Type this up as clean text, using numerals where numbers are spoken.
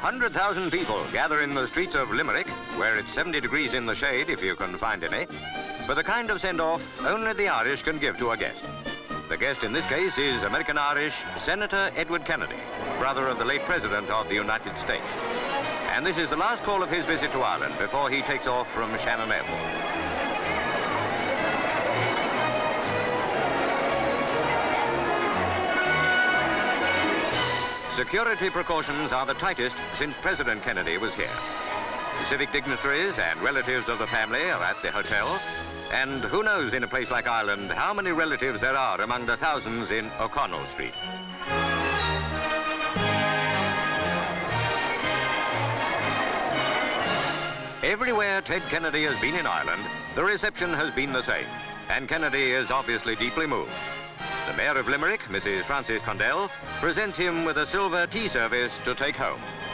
100,000 people gather in the streets of Limerick, where it's 70 degrees in the shade, if you can find any, for the kind of send-off only the Irish can give to a guest. The guest in this case is American-Irish Senator Edward Kennedy, brother of the late President of the United States. And this is the last call of his visit to Ireland before he takes off from Shannon Airport. Security precautions are the tightest since President Kennedy was here. Civic dignitaries and relatives of the family are at the hotel, and who knows in a place like Ireland how many relatives there are among the thousands in O'Connell Street. Everywhere Ted Kennedy has been in Ireland, the reception has been the same, and Kennedy is obviously deeply moved. The Mayor of Limerick, Mrs. Frances Condell, presents him with a silver tea service to take home.